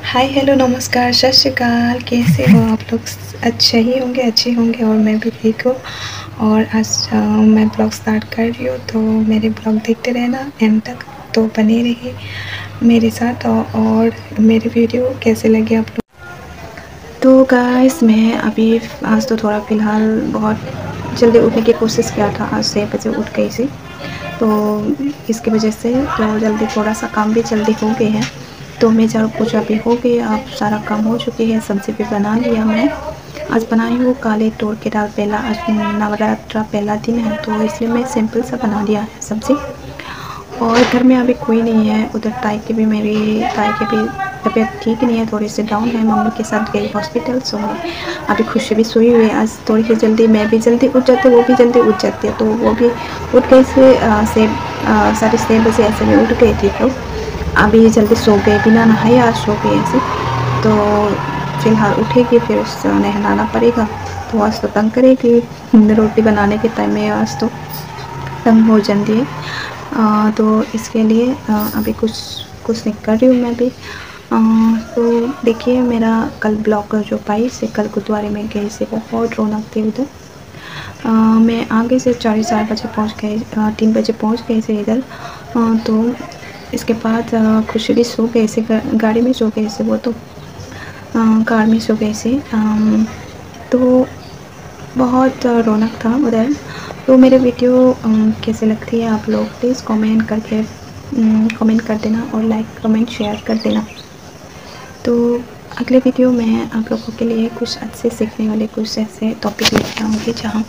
Hi hello नमस्कार सत श्री अकाल। कैसे हो आप लोग? अच्छे होंगे और मैं भी ठीक हूँ। और आज मैं ब्लॉग स्टार्ट कर रही हूँ, तो मेरे ब्लॉग देखते रहना एंड तक, तो बने रहिए मेरे साथ। और मेरे वीडियो कैसे लगे आप लोग? तो गाइस मैं अभी आज तो थोड़ा फ़िलहाल बहुत जल्दी उठने की कोशिश किया था। आज 6 बजे उठ गई थी, तो इसकी वजह से तो जल्दी थोड़ा सा काम भी जल्दी हो गए हैं। तो मैं झाड़ू पोछा भी हो गई, अब सारा काम हो चुकी है। सब्ज़ी भी बना लिया मैं। आज बनाई हूँ काले तोर के दाल। पहला आज नवरात्रा पहला दिन है, तो इसलिए मैं सिंपल सा बना लिया है सब्ज़ी। और घर में अभी कोई नहीं है। उधर मेरी ताई की भी तबीयत ठीक नहीं है, थोड़ी सी डाउन है। मम्मी के साथ गई हॉस्पिटल, सो अभी खुशी भी सोई हुई है। आज थोड़ी सी जल्दी मैं भी जल्दी उठ जाती, वो भी जल्दी उठ जाती है, तो वो भी उठ गई से 6:30 बजे ऐसे में उठ गई थी। तो अभी जल्दी सो गए, बिना नहाए आज सो गए ऐसे। तो फिलहाल उठेगी फिर नहलाना पड़ेगा। तो आज तो तंग करेगी, रोटी बनाने के टाइम में आज तो तंग हो जाती है। तो इसके लिए अभी कुछ कुछ नहीं कर रही हूँ मैं भी। तो देखिए मेरा कल ब्लॉग जो 22 से कल गुरुद्वारे में गई से बहुत रौनक थी उधर। मैं आगे से 4:30 बजे पहुँच गई, 3 बजे पहुँच गई से इधर। तो इसके बाद खुशी भी सो गई से, गाड़ी में सो गई से, वो तो कार में सो गई से। तो बहुत रौनक था उधर। तो मेरे वीडियो कैसे लगती है आप लोग प्लीज़ कमेंट करके कमेंट कर देना और लाइक कमेंट शेयर कर देना। तो अगले वीडियो में आप लोगों के लिए कुछ अच्छे सीखने वाले कुछ ऐसे टॉपिक लेके आऊँगी, जहाँ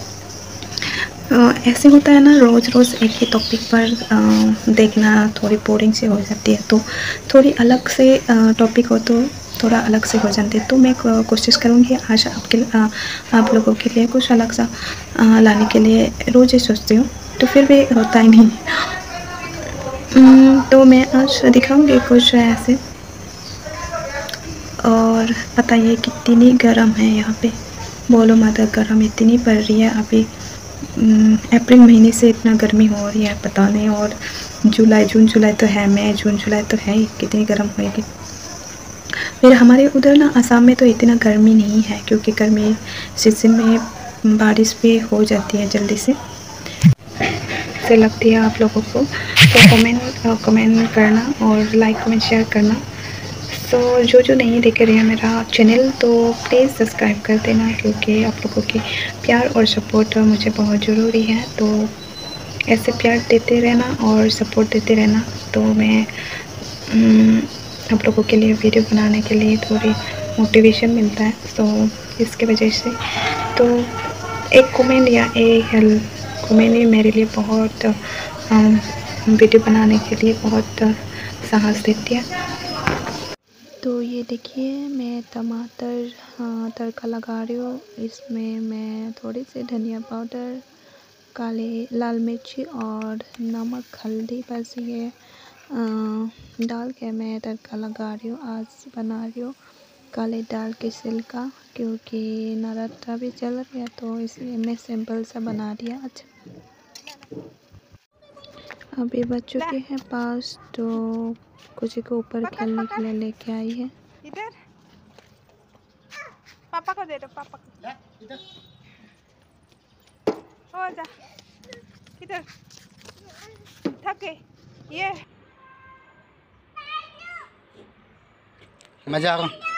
ऐसे होता है ना, रोज़ रोज़ एक ही टॉपिक पर देखना थोड़ी बोरिंग सी हो जाती है। तो थोड़ी अलग से टॉपिक हो तो थोड़ा अलग से हो जाते हैं। तो मैं कोशिश करूँगी आज आप लोगों के लिए कुछ अलग सा लाने के लिए। रोज़ ही सोचती हूँ, तो फिर भी होता ही नहीं। तो मैं आज दिखाऊँगी कुछ ऐसे। और बताइए कितनी गर्म है यहाँ पे, बोलो मत, गर्म इतनी पड़ रही है अभी। अप्रैल महीने से इतना गर्मी हो रही है पता नहीं। और जून जुलाई तो है, मई जून जुलाई तो है ही, कितनी गर्म होएगी। फिर हमारे उधर ना असम में तो इतना गर्मी नहीं है, क्योंकि गर्मी सीजन में बारिश भी हो जाती है जल्दी से लगती है आप लोगों को। तो कमेंट करना और लाइक कमेंट शेयर करना। तो जो नहीं देख रहे हैं मेरा चैनल, तो प्लीज़ सब्सक्राइब कर देना, क्योंकि आप लोगों की प्यार और सपोर्ट मुझे बहुत ज़रूरी है। तो ऐसे प्यार देते रहना और सपोर्ट देते रहना, तो मैं आप लोगों के लिए वीडियो बनाने के लिए थोड़ी मोटिवेशन मिलता है। तो इसके वजह से तो एक कमेंट या एक कमेंट ही मेरे लिए बहुत वीडियो बनाने के लिए बहुत साहस देती है। तो ये देखिए मैं टमाटर तड़का लगा रही हूँ। इसमें मैं थोड़ी सी धनिया पाउडर, काले लाल मिर्ची और नमक हल्दी बस ये डाल के मैं तड़का लगा रही हूँ। आज बना रही हूँ काले दाल के छिलका, क्योंकि नवरात्रा भी चल रही है, तो इसलिए मैं सिंपल सा बना दिया आज। अभी बज चुके हैं 5, तो कुछ को ऊपर खेलने के लिए लेके आई है। इधर पापा को दे दो, पापा को। इधर हो जा, इधर थक गई ये। मैं जा रहा हूँ।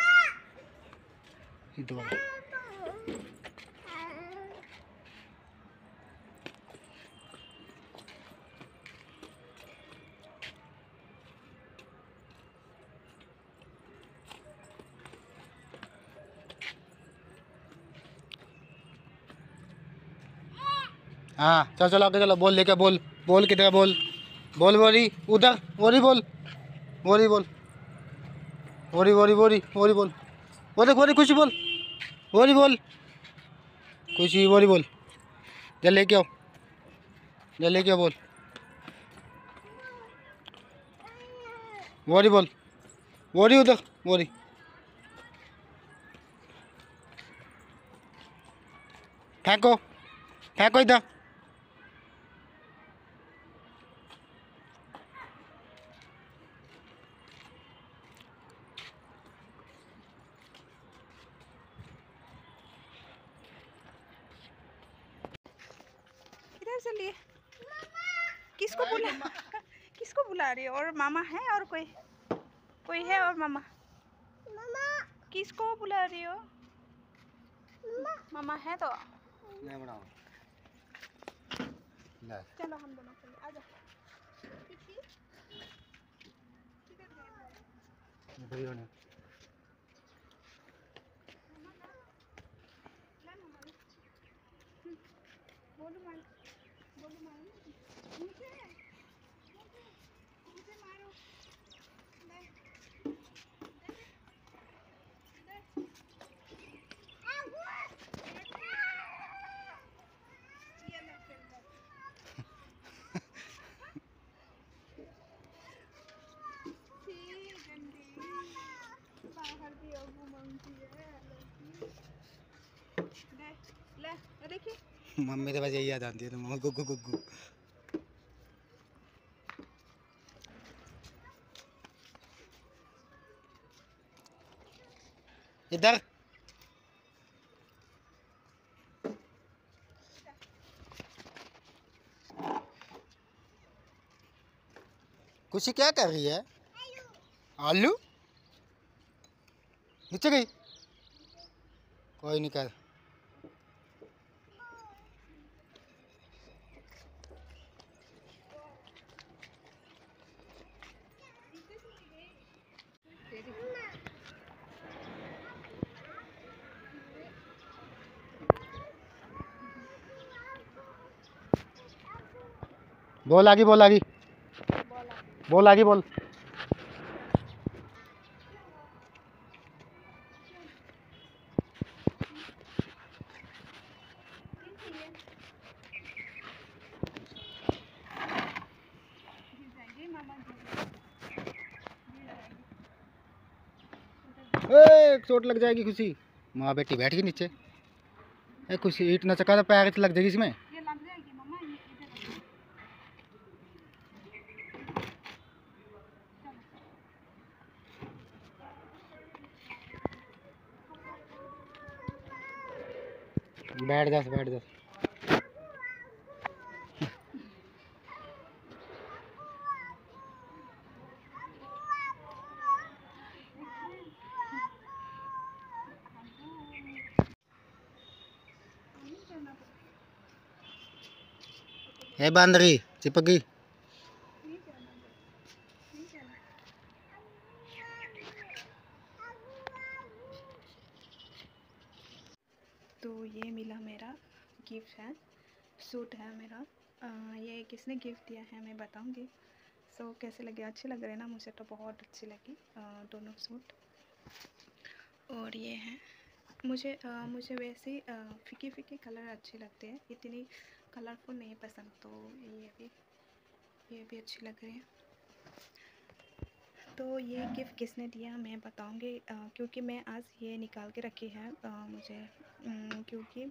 हाँ चलो चलो आगे चलो। बोल लेके बोल, बोल किधर बोल, बोल बोरी उधर, बोरी बोल, बोरी बोल, बोरी बोरी बोरी बोरी बोल, बोल बोरी कुछ बोल, बोरी बोल कुछ ही, बोरी बोल। जल लेके आओ, जल लेके आओ, बोल बोरी बोल, बोरी उधर बोरी। फेंको, फेंको इधर। चलिए। किसको बुला किसको बुला रही हो? और मामा है और कोई है और मामा? किसको बुला रही हो? मामा है तो चलो हम दोनों चले। आजा। बोलो मारो, बोलो मारो मुझे मारो। बाहर भी और घूमती है ले देखिए। मम्मी तो बस यही याद आती है, तो मम्मा गुग्गू गुग्गू। इधर खुशी क्या कर रही है? आलू नीचे गई, कोई नहीं कर। बोल आगे, बोल आगे, बोल आगे, बोल। चोट लग जाएगी खुशी। माँ बेटी बैठ गई नीचे। खुशी ईट न चका तो पैर लग जाएगी इसमें। ये लग जाएगी मम्मा। बैठ जा, बैठ जा। है बांदरी चिपक गई। तो ये मिला मेरा गिफ्ट है, सूट है मेरा। ये किसने गिफ्ट दिया है मैं बताऊंगी। सो कैसे लगे? अच्छे लग रहे हैं ना? मुझे तो बहुत अच्छी लगी दोनों सूट। और ये है मुझे वैसे फीके फीके कलर अच्छे लगते हैं, इतनी कलरफुल नहीं पसंद। तो ये भी अच्छे लग रहे हैं। तो ये गिफ्ट किसने दिया मैं बताऊंगी, क्योंकि मैं आज ये निकाल के रखी है मुझे, क्योंकि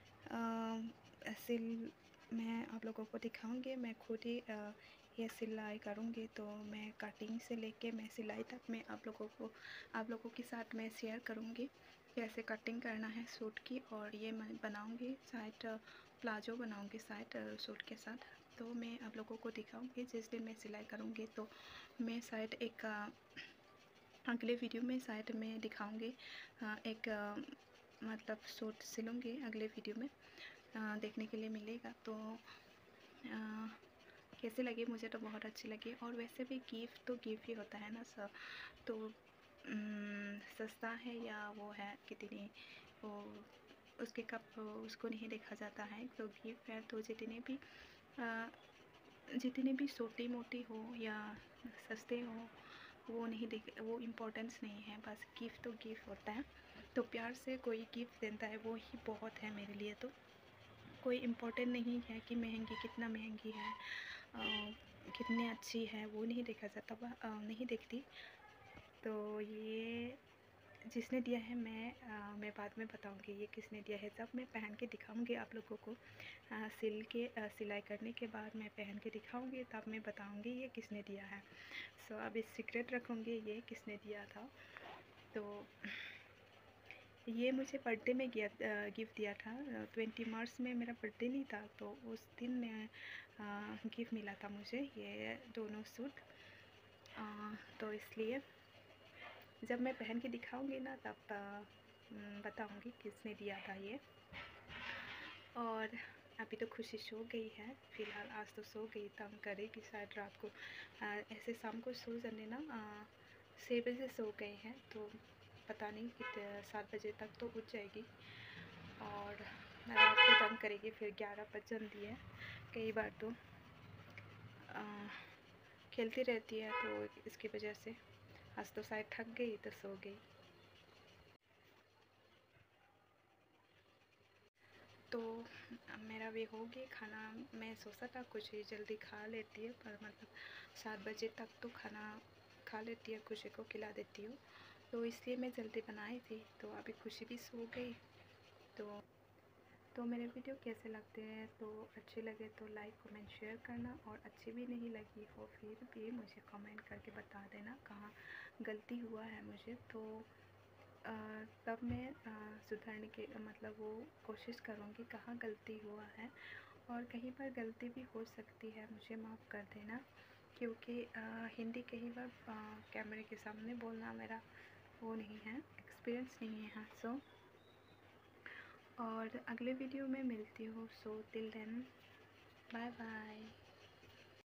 सिल मैं आप लोगों को दिखाऊंगी। मैं खुद ही ये सिलाई करूंगी, तो मैं कटिंग से लेके मैं सिलाई तक मैं आप लोगों के साथ मैं शेयर करूंगी कैसे कटिंग करना है सूट की। और ये मैं बनाऊंगी शायद प्लाजो बनाऊंगी शायद सूट के साथ। तो मैं आप लोगों को दिखाऊंगी जिस दिन मैं सिलाई करूंगी। तो मैं शायद एक अगले वीडियो में शायद मैं दिखाऊंगी एक मतलब सूट सिलूँगी अगले वीडियो में देखने के लिए मिलेगा। तो कैसे लगे? मुझे तो बहुत अच्छी लगी। और वैसे भी गिफ्ट तो गिफ्ट ही होता है ना सर। तो सस्ता है या वो है कितनी, वो उसके कप उसको नहीं देखा जाता है। तो गिफ्ट है तो जितने भी छोटी मोटी हो या सस्ते हो वो नहीं देख, वो इम्पोर्टेंस नहीं है। बस गिफ्ट तो गिफ्ट होता है। तो प्यार से कोई गिफ्ट देता है वो ही बहुत है मेरे लिए। तो कोई इम्पोर्टेंट नहीं है कि महंगी कितना महंगी है कितनी अच्छी है, वो नहीं देखा जाता, नहीं देखती। तो ये जिसने दिया है मैं बाद में बताऊंगी ये किसने दिया है। जब मैं पहन के दिखाऊंगी आप लोगों को सिलाई करने के बाद मैं पहन के दिखाऊंगी, तब मैं बताऊंगी ये किसने दिया है। सो अब इस सीक्रेट रखूंगी ये किसने दिया था। तो ये मुझे बर्थडे में गिफ्ट दिया था। 20 मार्च में मेरा बर्थडे नहीं था, तो उस दिन में गिफ्ट मिला था मुझे ये दोनों सूट। तो इसलिए जब मैं पहन के दिखाऊंगी ना तब बताऊंगी किसने दिया था ये। और अभी तो खुशी सो गई है फ़िलहाल, आज तो सो गई, तंग करेगी शायद रात को। ऐसे शाम को सो जाने ना 6 बजे सो गए हैं, तो पता नहीं कितने 7 बजे तक तो उठ जाएगी और रात को तंग करेगी। फिर 11 बज जाती है कई बार, तो खेलती रहती है, तो इसकी वजह से आज तो शायद थक गई तो सो गई। तो मेरा भी हो गया खाना। मैं सोचा था कुछ ही जल्दी खा लेती है, पर मतलब 7 बजे तक तो खाना खा लेती है, खुशी को खिला देती हूँ, तो इसलिए मैं जल्दी बनाई थी। तो अभी खुशी भी सो गई। तो मेरे वीडियो कैसे लगते हैं, तो अच्छे लगे तो लाइक कमेंट शेयर करना, और अच्छी भी नहीं लगी हो फिर भी मुझे कमेंट करके बता देना कहाँ गलती हुआ है मुझे। तो तब मैं सुधारने के मतलब वो कोशिश करूँगी कहाँ गलती हुआ है, और कहीं पर गलती भी हो सकती है, मुझे माफ़ कर देना, क्योंकि हिंदी कई बार कैमरे के सामने बोलना मेरा वो नहीं है, एक्सपीरियंस नहीं है। सो और अगले वीडियो में मिलती हूँ। So till then bye bye.